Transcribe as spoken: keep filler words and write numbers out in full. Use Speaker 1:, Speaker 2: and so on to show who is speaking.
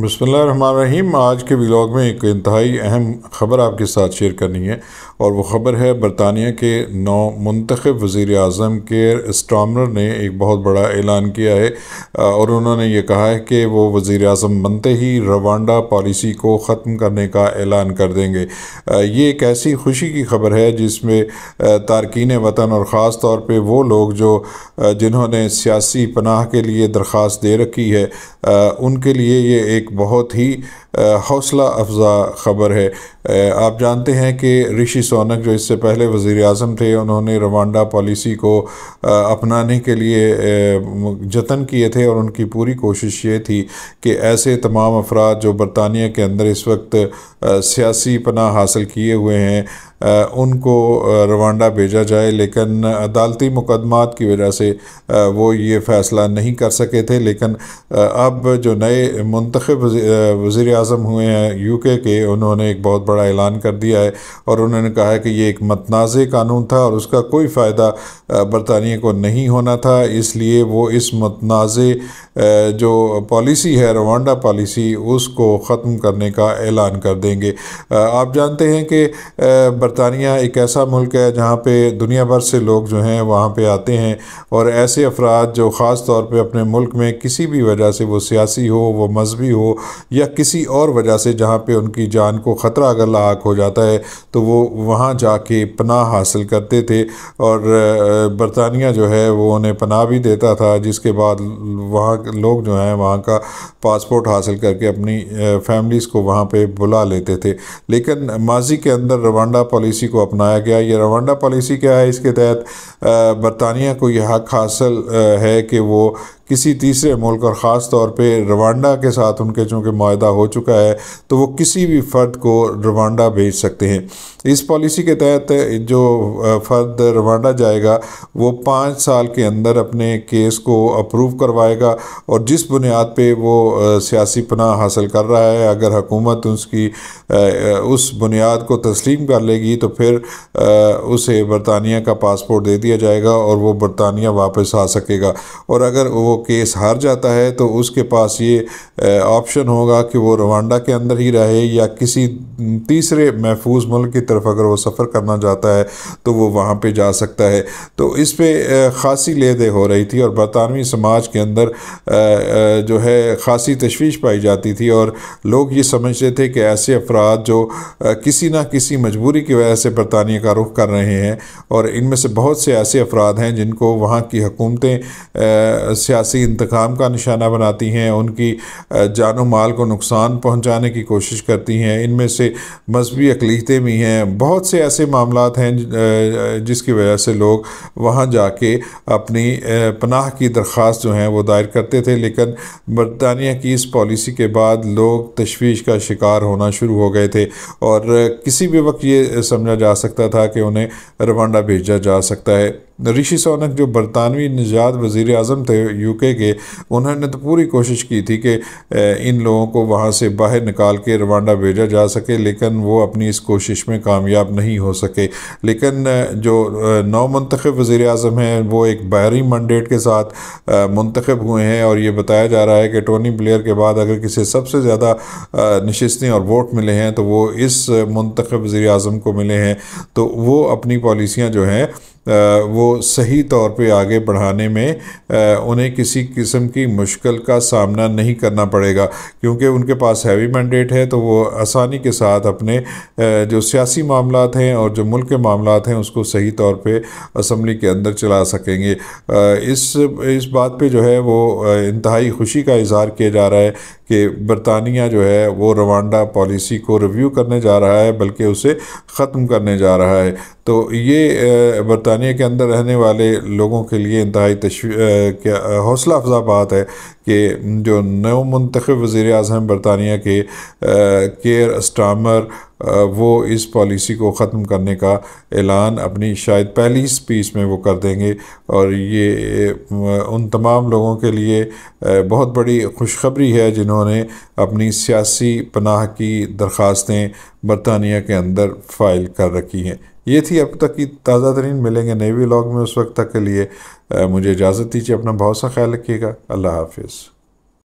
Speaker 1: بسم اللہ الرحمن الرحیم۔ آج کے ولاگ میں ایک انتہائی اہم خبر آپ کے ساتھ شیئر کرنی ہے، اور وہ خبر ہے برطانیہ کے نو منتخب وزیر اعظم کیئر اسٹارمر نے ایک بہت بڑا اعلان کیا ہے، اور انہوں نے یہ کہا ہے کہ وہ وزیر اعظم بنتے ہی روانڈا پالیسی کو ختم کرنے کا اعلان کر دیں گے۔ یہ ایک ایسی خوشی کی خبر ہے جس میں تارکین وطن اور خاص طور پہ وہ لوگ جو جنہوں نے سیاسی پناہ کے لیے درخواست دے رکھی ہے ان کے لیے یہ ایک بہت ہی حوصلہ افزا خبر ہے۔ آپ جانتے ہیں کہ رشی سونک جو اس سے پہلے وزیر اعظم تھے، انہوں نے روانڈا پالیسی کو اپنانے کے لیے جتن کیے تھے، اور ان کی پوری کوشش یہ تھی کہ ایسے تمام افراد جو برطانیہ کے اندر اس وقت سیاسی پناہ حاصل کیے ہوئے ہیں ان کو روانڈا بھیجا جائے، لیکن عدالتی مقدمات کی وجہ سے وہ یہ فیصلہ نہیں کر سکے تھے۔ لیکن اب جو نئے منتخب وزیر اعظم ہوئے ہیں یو کے کے، انہوں نے ایک بہت بڑا اعلان کر دیا ہے، اور انہوں نے کہا ہے کہ یہ ایک متنازع قانون تھا اور اس کا کوئی فائدہ برطانیہ کو نہیں ہونا تھا، اس لیے وہ اس متنازع جو پالیسی ہے روانڈا پالیسی اس کو ختم کرنے کا اعلان کر دیں گے۔ آپ جانتے ہیں کہ برطانیہ ایک ایسا ملک ہے جہاں پہ دنیا بھر سے لوگ جو ہیں وہاں پہ آتے ہیں، اور ایسے افراد جو خاص طور پہ اپنے ملک میں کسی بھی وجہ سے، وہ سیاسی ہو، وہ مذہبی ہو، یا کسی اور وجہ سے جہاں پہ ان کی جان کو خطرہ اگر لاحق ہو جاتا ہے تو وہ وہاں جا کے پناہ حاصل کرتے تھے، اور برطانیہ جو ہے وہ انہیں پناہ بھی دیتا تھا، جس کے بعد وہاں لوگ جو ہیں وہاں کا پاسپورٹ حاصل کر کے اپنی فیملیز کو وہاں پہ بلا لیتے تھے۔ لیکن ماضی کے اندر روانڈا پالیسی کو اپنایا گیا۔ یہ روانڈا پالیسی کیا ہے؟ اس کے تحت برطانیہ کو یہ حق حاصل ہے کہ وہ کسی تیسرے ملک، اور خاص طور پہ روانڈا کے ساتھ ان کے چونکہ معاہدہ ہو چکا ہے، تو وہ کسی بھی فرد کو روانڈا بھیج سکتے ہیں۔ اس پالیسی کے تحت جو فرد روانڈا جائے گا وہ پانچ سال کے اندر اپنے کیس کو اپروو کروائے گا، اور جس بنیاد پہ وہ سیاسی پناہ حاصل کر رہا ہے، اگر حکومت اس کی اس بنیاد کو تسلیم کر لے گی تو پھر اسے برطانیہ کا پاسپورٹ دے دیا جائے گا اور وہ برطانیہ واپس آ سکے گا۔ اور اگر وہ کیس ہار جاتا ہے تو اس کے پاس یہ آپشن ہوگا کہ وہ روانڈا کے اندر ہی رہے، یا کسی تیسرے محفوظ ملک کی طرف اگر وہ سفر کرنا چاہتا ہے تو وہ وہاں پہ جا سکتا ہے۔ تو اس پہ خاصی لے دے ہو رہی تھی، اور برطانوی سماج کے اندر جو ہے خاصی تشویش پائی جاتی تھی، اور لوگ یہ سمجھتے تھے کہ ایسے افراد جو کسی نہ کسی مجبوری کی وجہ سے برطانیہ کا رخ کر رہے ہیں، اور ان میں سے بہت سے ایسے افراد ہیں جن کو وہاں کی حکومتیں سیاسی انتقام کا نشانہ بناتی ہیں، ان کی جان و مال کو نقصان پہنچانے کی کوشش کرتی ہیں، ان میں سے مذہبی اقلیتیں بھی ہیں، بہت سے ایسے معاملات ہیں جس کی وجہ سے لوگ وہاں جا کے اپنی پناہ کی درخواست جو ہیں وہ دائر کرتے تھے۔ لیکن برطانیہ کی اس پالیسی کے بعد لوگ تشویش کا شکار ہونا شروع ہو گئے تھے، اور کسی بھی وقت یہ سمجھا جا سکتا تھا کہ انہیں روانڈا بھیجا جا سکتا ہے۔ رشی سونک جو برطانوی نژاد وزیر اعظم تھے یو کے کے، انہوں نے تو پوری کوشش کی تھی کہ ان لوگوں کو وہاں سے باہر نکال کے روانڈا بھیجا جا سکے، لیکن وہ اپنی اس کوشش میں کامیاب نہیں ہو سکے۔ لیکن جو نو منتخب وزیر اعظم ہیں وہ ایک بحری منڈیٹ کے ساتھ منتخب ہوئے ہیں، اور یہ بتایا جا رہا ہے کہ ٹونی بلیئر کے بعد اگر کسی سب سے زیادہ نشستیں اور ووٹ ملے ہیں تو وہ اس منتخب وزیر اعظم کو ملے ہیں۔ تو وہ اپنی پالیسیاں جو ہیں وہ صحیح طور پہ آگے بڑھانے میں انہیں کسی قسم کی مشکل کا سامنا نہیں کرنا پڑے گا، کیونکہ ان کے پاس ہیوی مینڈیٹ ہے، تو وہ آسانی کے ساتھ اپنے جو سیاسی معاملات ہیں اور جو ملک کے معاملات ہیں اس کو صحیح طور پہ اسمبلی کے اندر چلا سکیں گے۔ اس اس بات پہ جو ہے وہ انتہائی خوشی کا اظہار کیا جا رہا ہے کہ برطانیہ جو ہے وہ روانڈا پالیسی کو ریویو کرنے جا رہا ہے، بلکہ اسے ختم کرنے جا رہا ہے۔ تو یہ برطانیہ کے اندر رہنے والے لوگوں کے لیے انتہائی حوصلہ افزا بات ہے کہ جو نو منتخب وزیر اعظم برطانیہ کے کیئر اسٹارمر وہ اس پالیسی کو ختم کرنے کا اعلان اپنی شاید پہلی سپیچ میں وہ کر دیں گے، اور یہ ان تمام لوگوں کے لیے بہت بڑی خوشخبری ہے جنہوں نے اپنی سیاسی پناہ کی درخواستیں برطانیہ کے اندر فائل کر رکھی ہیں۔ یہ تھی اب تک کی تازہ ترین، ملیں گے نئے ولاگ میں، اس وقت تک کے لیے مجھے اجازت دیجیے، اپنا بہت سا خیال رکھیے گا۔ اللہ حافظ۔